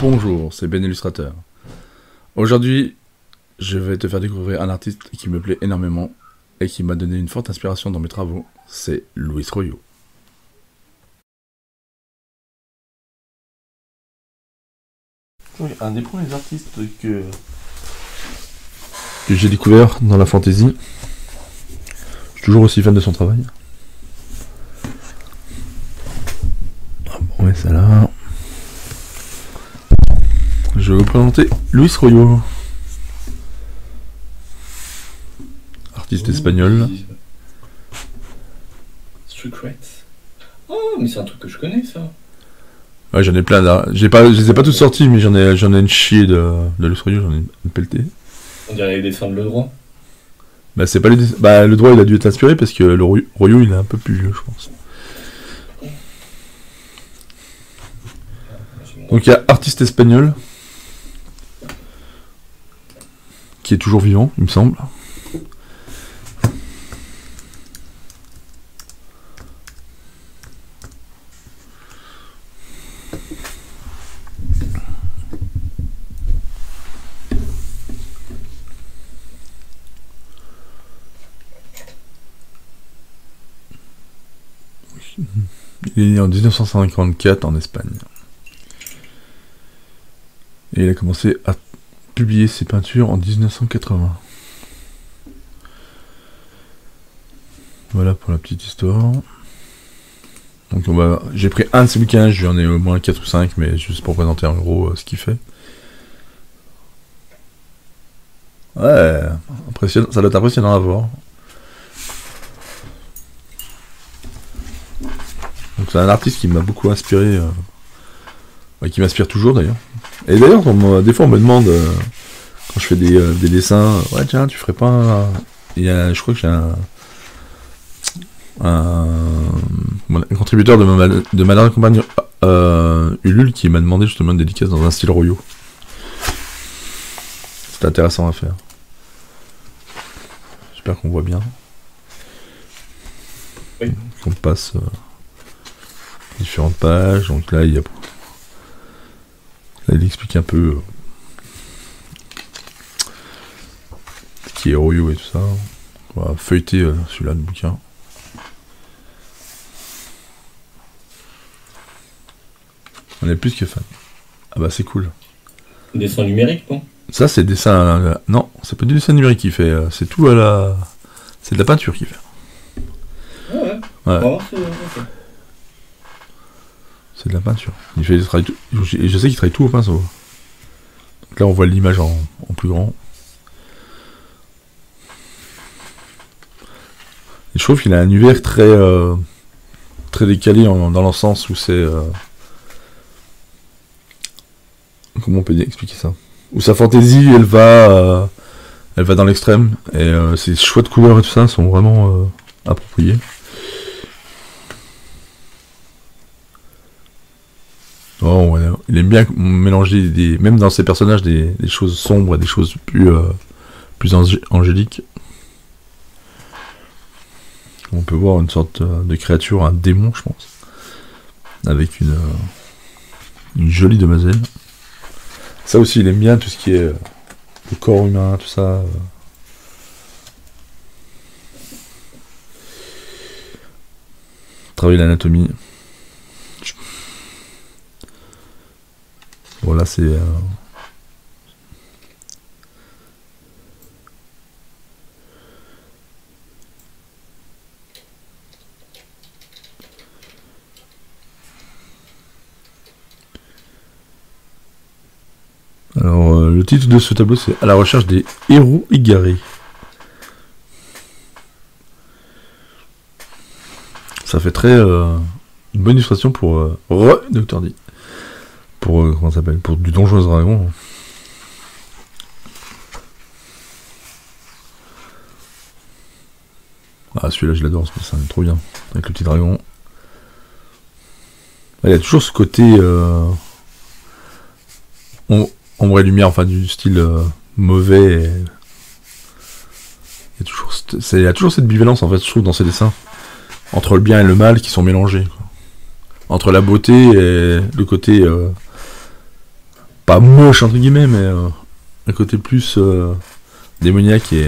Bonjour, c'est Ben Illustrateur. Aujourd'hui, je vais te faire découvrir un artiste qui me plaît énormément et qui m'a donné une forte inspiration dans mes travaux, c'est Luis Royo. Un des premiers artistes que j'ai découvert dans la fantasy. Je suis toujours aussi fan de son travail. Ah bon, ouais, ça là. Je vais vous présenter Luis Royo. Artiste espagnol. Secret. Oh, mais c'est un truc que je connais, ça. Ouais, j'en ai plein là. Je les ai pas toutes sorties, mais j'en ai une chier de Luis Royo, j'en ai une pelletée. On dirait les dessins de Le Droit. Bah, c'est pas les dessins. Bah, Le Droit, il a dû être inspiré parce que le Royo, il est un peu plus vieux, je pense. Donc, il y a artiste espagnol qui est toujours vivant, il me semble. Il est né en 1954 en Espagne. Et il a commencé à publier ses peintures en 1980. Voilà pour la petite histoire. Donc j'ai pris un de ces bouquins, j'en ai au moins 4 ou 5, mais juste pour présenter en gros ce qu'il fait. Ouais, impressionnant, ça doit être impressionnant à voir. Donc c'est un artiste qui m'a beaucoup inspiré, qui m'inspire toujours d'ailleurs. Et d'ailleurs, des fois on me demande, quand je fais des dessins, ouais tiens, tu ferais pas je crois que j'ai un contributeur de ma dernière campagne, Ulule, qui m'a demandé justement une dédicace dans un style Royo. C'est intéressant à faire. J'espère qu'on voit bien. Oui. On passe différentes pages. Donc là, il explique un peu ce qui est Royo et tout ça. On va feuilleter celui-là, le bouquin. On est plus que fan. Ah bah c'est cool. Dessin numérique, non? Ça c'est dessin... non, c'est pas du dessin numérique qu'il fait. C'est tout à la... C'est de la peinture qu'il fait. Ah ouais. Ouais. Okay. C'est de la peinture. Il travaille tout... Je sais qu'il travaille tout au pinceau. Donc là on voit l'image en plus grand. Et je trouve qu'il a un univers très décalé dans le sens où c'est... Comment on peut expliquer ça? Où sa fantaisie, elle va dans l'extrême. Et ses choix de couleurs et tout ça sont vraiment appropriés. Oh, ouais, il aime bien mélanger même dans ses personnages des choses sombres et des choses plus angéliques. On peut voir une sorte de créature, un démon, je pense, avec une jolie demoiselle. Ça aussi, il aime bien tout ce qui est le corps humain, tout ça. Travailler l'anatomie. Voilà, c'est... Alors, le titre de ce tableau, c'est « À la recherche des héros égarés ». Ça fait très... une bonne illustration pour Dr. D. Pour, comment ça s'appelle? Pour du Donjons et Dragons. Ah, celui-là, je l'adore, c'est trop bien. Avec le petit dragon. Il y a toujours ce côté... ombre et lumière, enfin du style mauvais. Il y a toujours cette bivalence en fait, je trouve, dans ces dessins, entre le bien et le mal qui sont mélangés, quoi. Entre la beauté et le côté pas moche entre guillemets, mais un côté plus démoniaque et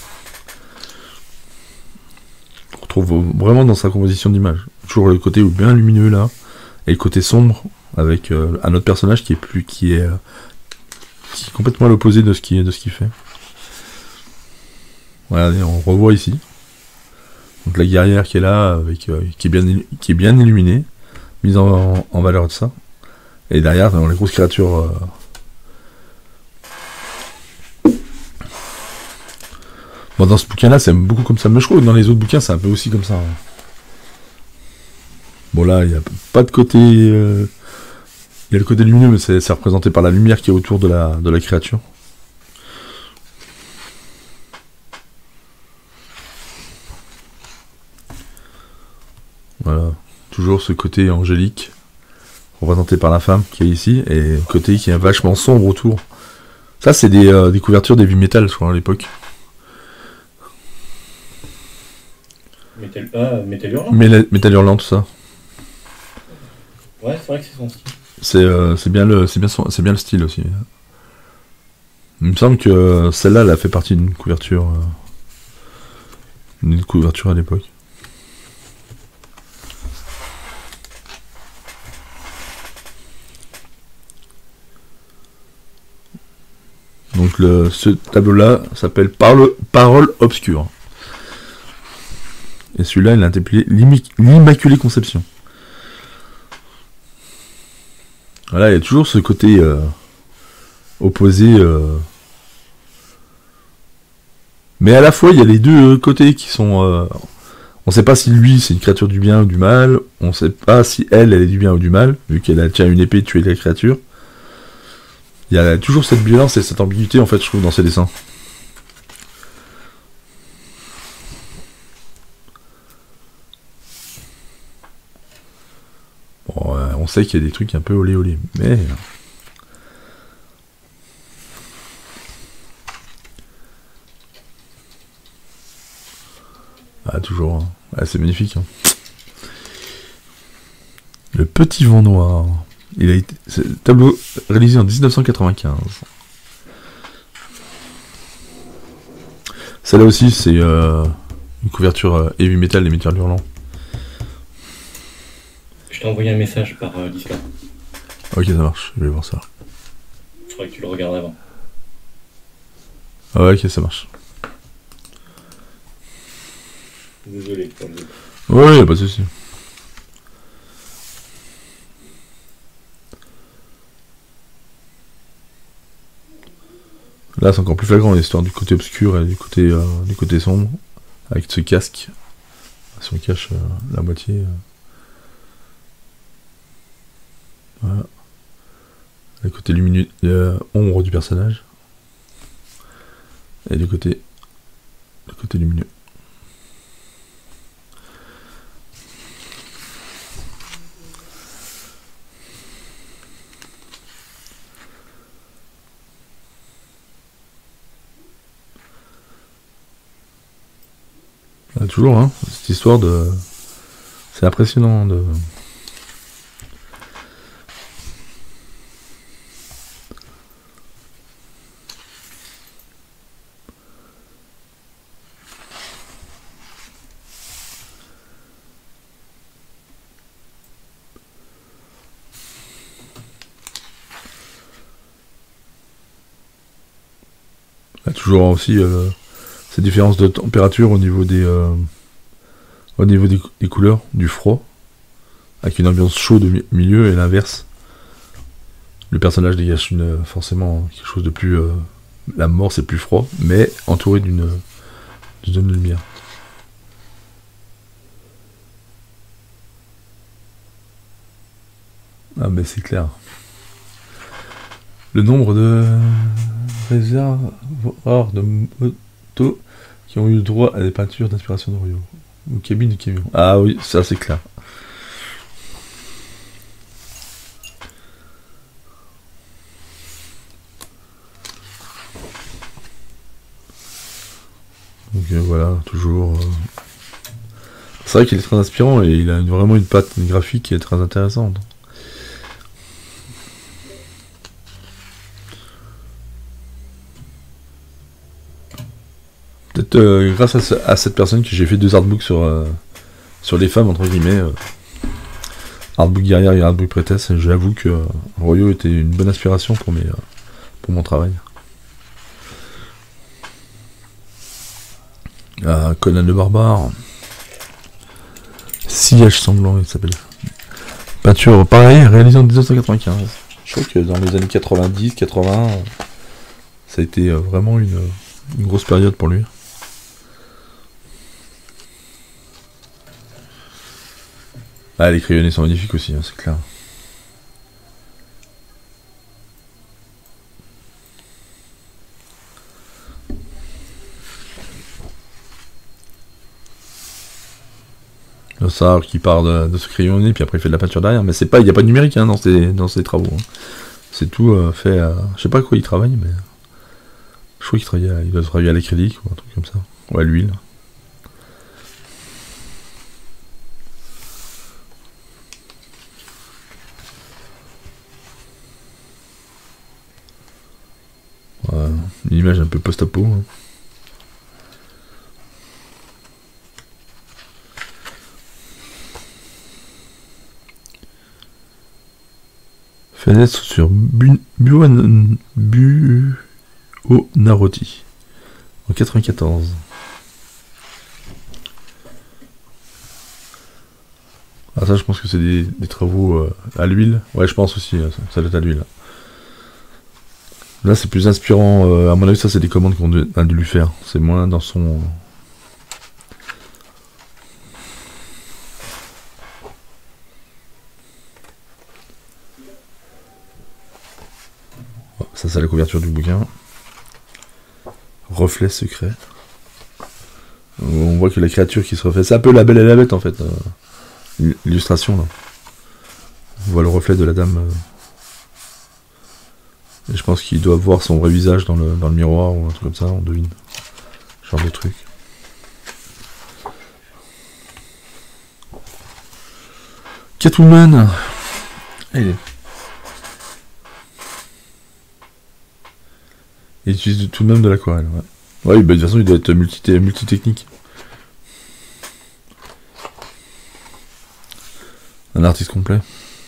on retrouve vraiment dans sa composition d'image. Toujours le côté bien lumineux là, et le côté sombre avec un autre personnage qui est complètement à l'opposé de ce qu'il fait. Regardez, on revoit ici. Donc la guerrière qui est là, avec qui est bien illuminée, mise en valeur de ça. Et derrière, dans les grosses créatures. Bon, dans ce bouquin-là, c'est beaucoup comme ça. Mais je trouve que dans les autres bouquins, c'est un peu aussi comme ça. Bon, là, il n'y a pas de côté. Il y a le côté lumineux, mais c'est représenté par la lumière qui est autour de la créature. Voilà. Toujours ce côté angélique, représenté par la femme qui est ici, et le côté qui est vachement sombre autour. Ça, c'est des couvertures d'heavy metal, je crois, à l'époque. Metal Hurlant. Metal Hurlant, tout ça. Ouais, c'est vrai que c'est son style. C'est bien le style aussi. Il me semble que celle-là, elle a fait partie d'une couverture à l'époque. Donc ce tableau-là s'appelle Parole obscure. Et celui-là, il est intitulé l'Immaculée Conception. Voilà, il y a toujours ce côté opposé. Mais à la fois, il y a les deux côtés qui sont... on ne sait pas si lui, c'est une créature du bien ou du mal. On ne sait pas si elle est du bien ou du mal, vu qu'elle tient une épée et tuer la créature. Il y a toujours cette violence et cette ambiguïté, en fait, je trouve, dans ses dessins. Bon, on sait qu'il y a des trucs un peu olé olé, mais... Ah, toujours. Hein. Ah, c'est magnifique. Hein. Le Petit Vent Noir. C'est un tableau réalisé en 1995. Celle-là aussi, c'est une couverture heavy metal des Metal Hurlant. Je t'ai envoyé un message par Discord. Ok, ça marche, je vais voir ça. Il faudrait que tu le regardes avant. Ah ouais, ok, ça marche. Désolé pour le... Ouais, y'a pas de soucis. Là, c'est encore plus flagrant l'histoire du côté obscur et du côté sombre, avec ce casque. Si on cache la moitié. Voilà. Le côté lumineux, ombre du personnage. Et le côté lumineux. Toujours, hein, cette histoire de... C'est impressionnant de... Il y a toujours aussi ces différences de température au niveau des couleurs, du froid, avec une ambiance chaude au milieu et l'inverse. Le personnage dégage forcément quelque chose de plus... la mort c'est plus froid, mais entouré d'une zone de lumière. Ah mais c'est clair. Le nombre de réservoirs de motos qui ont eu le droit à des peintures d'inspiration d'Orio. Ou cabine de camion. Ah oui, ça c'est clair. Donc voilà, toujours... C'est vrai qu'il est très inspirant et il a vraiment une patte graphique qui est très intéressante. Peut-être grâce à cette personne que j'ai fait 2 artbooks sur les femmes, entre guillemets. Artbook guerrière et artbook prêtresse. J'avoue que Royo était une bonne inspiration pour mon travail. Conan le barbare. Sillage sanglant, il s'appelle. Peinture, pareil, réalisée en 1995. Je crois que dans les années 90, 80, ça a été vraiment une grosse période pour lui. Les crayonnés sont magnifiques aussi, hein, c'est clair. Le Sahar qui part de ce crayonné, puis après il fait de la peinture derrière, mais il n'y a pas de numérique hein, dans ses travaux. Hein. C'est tout fait à... Je sais pas à quoi il travaille, mais... Je crois qu'il doit travailler à l'acrylique ou un truc comme ça. Ou à l'huile. Voilà. Une image un peu post-apo. Hein. Fenêtre sur Buonarroti en 94. Ça je pense que c'est des travaux à l'huile. Ouais je pense aussi, ça doit être à l'huile. Là c'est plus inspirant, à mon avis ça c'est des commandes qu'on a dû lui faire. C'est moins dans son... Ça c'est la couverture du bouquin. Reflet secret. On voit que la créature qui se refait. C'est un peu la Belle et la Bête en fait. L'illustration là. On voit le reflet de la dame. Et je pense qu'il doit voir son vrai visage dans le miroir ou un truc comme ça, on devine. Genre de truc. Catwoman. Allez. Il utilise tout de même de l'aquarelle, ouais. Ouais, bah, de toute façon, il doit être multitechnique. Un artiste complet.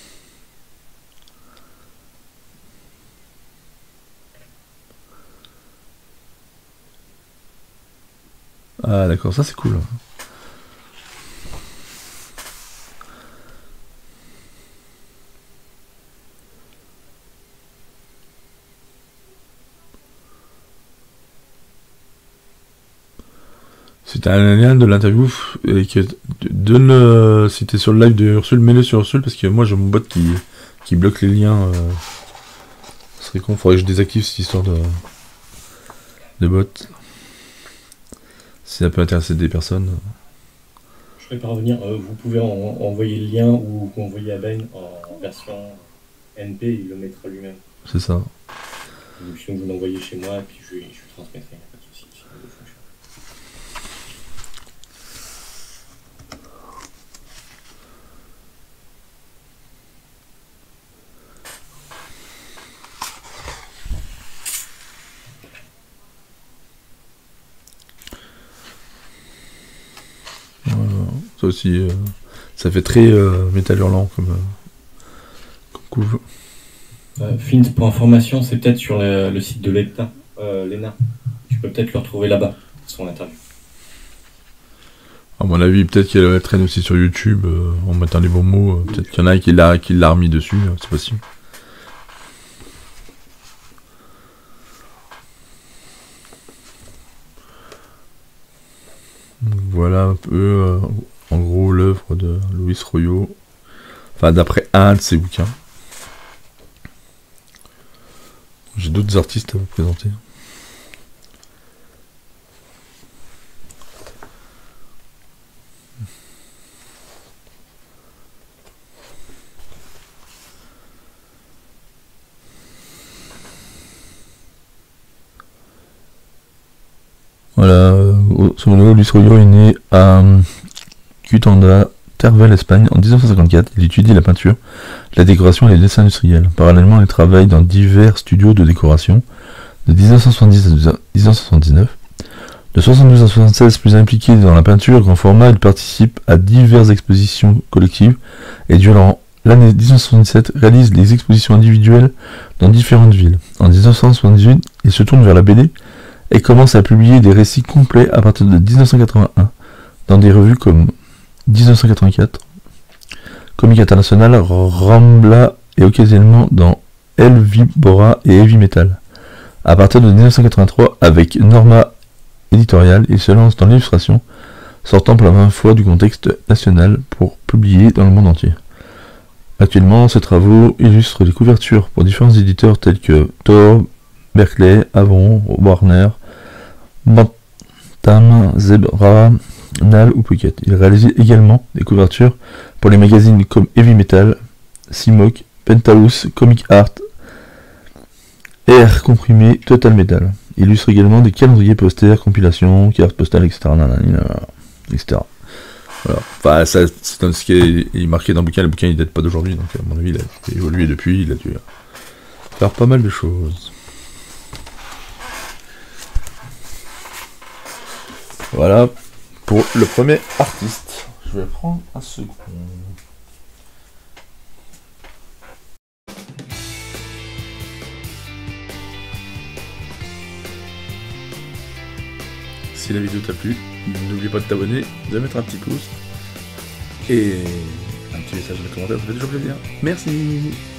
Ah, d'accord, ça c'est cool. C'était un lien de l'interview et que donne si t'es sur le live de Ursule, mets-le sur Ursule parce que moi j'ai mon bot qui bloque les liens. Ce serait con, faudrait que je désactive cette histoire de bot. Si ça peut intéresser des personnes. Je vais parvenir, vous pouvez envoyer le lien ou envoyer à Ben en version NP et il le mettra lui-même. C'est ça. Donc sinon vous l'envoyez chez moi et puis je lui transmettrai, pas de soucis. Ça aussi, ça fait très métal hurlant comme couve. Fins pour information, c'est peut-être sur le site de Léna. Tu peux peut-être le retrouver là-bas, son interview. À mon avis, peut-être qu'elle traîne aussi sur YouTube en mettant les bons mots. Peut-être qu'il y en a un qui l'a remis dessus, c'est possible. Voilà un peu, en gros, l'œuvre de Luis Royo. Enfin, d'après un de ses bouquins. J'ai d'autres artistes à vous présenter. Voilà, Luis Royo est né à Cutanda, Teruel, Espagne, en 1954. Il étudie la peinture, la décoration et les dessins industriels. Parallèlement, il travaille dans divers studios de décoration de 1970 à 1979. De 72 à 76, plus impliqué dans la peinture grand format, il participe à diverses expositions collectives et durant l'année 1977 réalise des expositions individuelles dans différentes villes. En 1978, il se tourne vers la BD et commence à publier des récits complets à partir de 1981 dans des revues comme 1984, Comic International, Rambla et occasionnellement dans El Vibora et Heavy Metal. À partir de 1983, avec Norma Editorial, il se lance dans l'illustration, sortant pour la première fois du contexte national pour publier dans le monde entier. Actuellement, ses travaux illustrent les couvertures pour différents éditeurs tels que Thor, Berkeley, Avon, Warner, Bantam, Zebra, Nal ou Pocket. Il réalise également des couvertures pour les magazines comme Heavy Metal, Cimoc, Penthouse, Comic Art, Air Comprimé, Total Metal. Il illustre également des calendriers posters, compilations, cartes postales, etc. etc. Voilà. Enfin, ça, c'est ce qui est marqué dans le bouquin il date pas d'aujourd'hui, donc à mon avis il a évolué depuis, il a dû faire pas mal de choses. Voilà pour le premier artiste. Je vais prendre un second. Si la vidéo t'a plu, n'oublie pas de t'abonner, de mettre un petit pouce et un petit message dans les commentaires, ça fait toujours plaisir. Merci.